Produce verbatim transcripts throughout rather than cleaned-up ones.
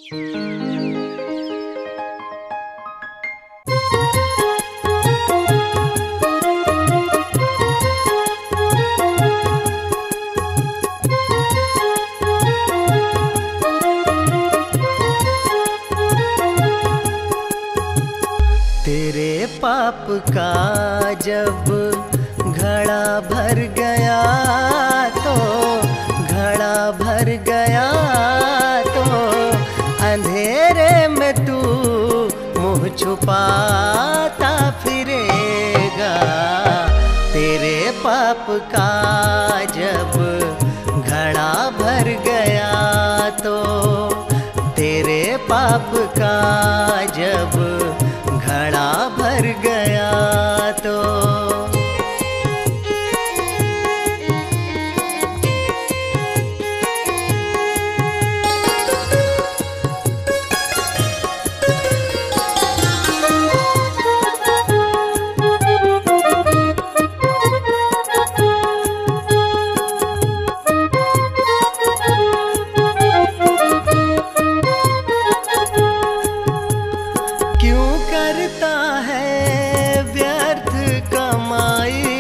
तेरे पाप का जब घड़ा भर गया तो घड़ा भर गया तो अंधेरे में तू मुँह छुपाता फिरेगा। तेरे पाप का जब घड़ा भर गया तो तेरे पाप का जब घड़ा भर गया तो करता है व्यर्थ कमाई,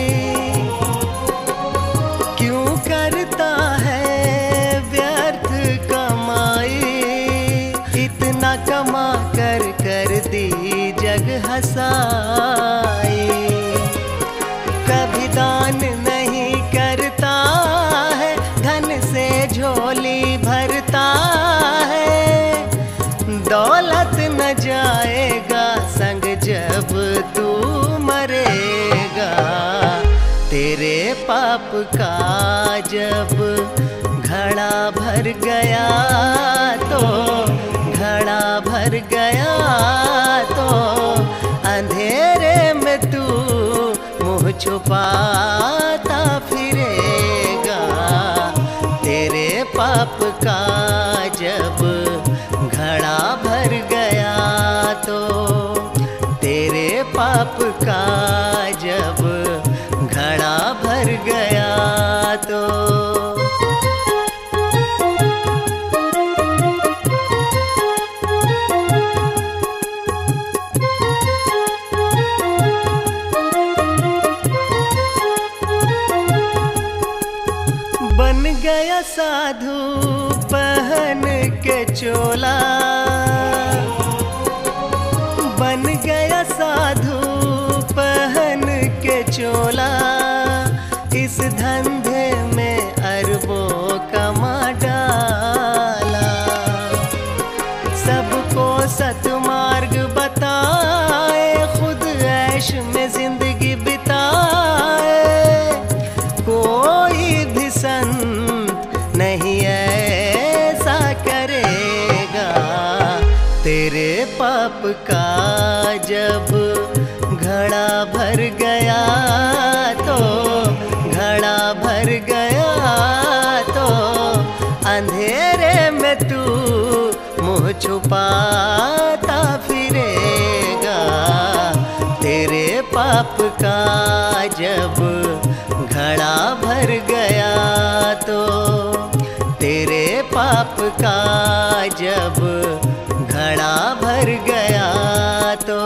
क्यों करता है व्यर्थ कमाई। इतना कमा कर कर दी जग हंसाई। कभी दान नहीं करता है, धन से झोली भरता है। दौलत न जाएगा संग जब तू मरेगा। तेरे पाप का जब घड़ा भर गया तो घड़ा भर गया तो अंधेरे में तू मुँह छुपाता फिरेगा। तेरे पाप का जब घड़ा भर गया तो तेरे पाप का जब घड़ा भर गया तो बन गया साधु पहन के चोला। बन गया साधु पहन के चोला। इस धंधे में अरबों कमा डाला। सबको सतमार्ग बताए, खुद ऐश में जिंदगी बिताए। कोई भी संत नहीं ऐसा करेगा। तेरे पाप का जब घड़ा भर गया तो घड़ा भर गया तो अंधेरे में तू मुँह छुपाता फिरेगा। तेरे पाप का जब घड़ा भर गया तो तेरे पाप का जब घड़ा भर गया तो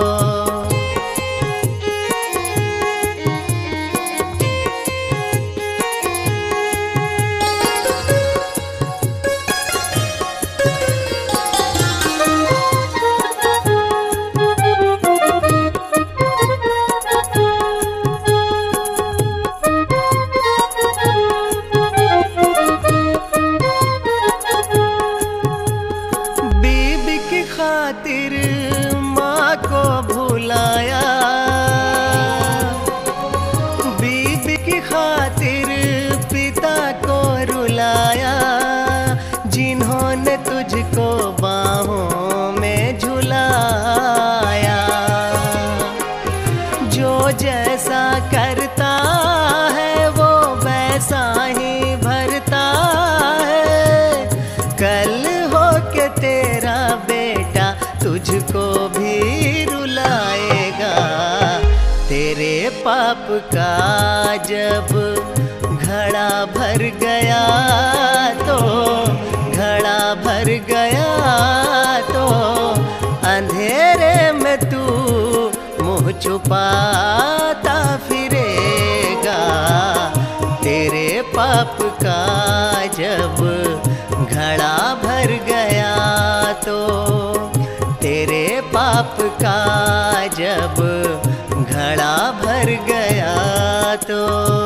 खातिर माँ को भुलाया। बीबी की खातिर पिता को रुलाया। जिन्होंने तुझको बाहों में झुलाया। जो जैसा करता है वो वैसा ही भरता है। कल हो के तेरा बेटा तुझको भी रुलाएगा। तेरे पाप का जब घड़ा भर गया तो घड़ा भर गया तो अंधेरे में तू मुँह छुपाता फिरेगा। तेरे पाप का जब घड़ा भर गया तो, तेरे पाप का जब घड़ा भर गया तो।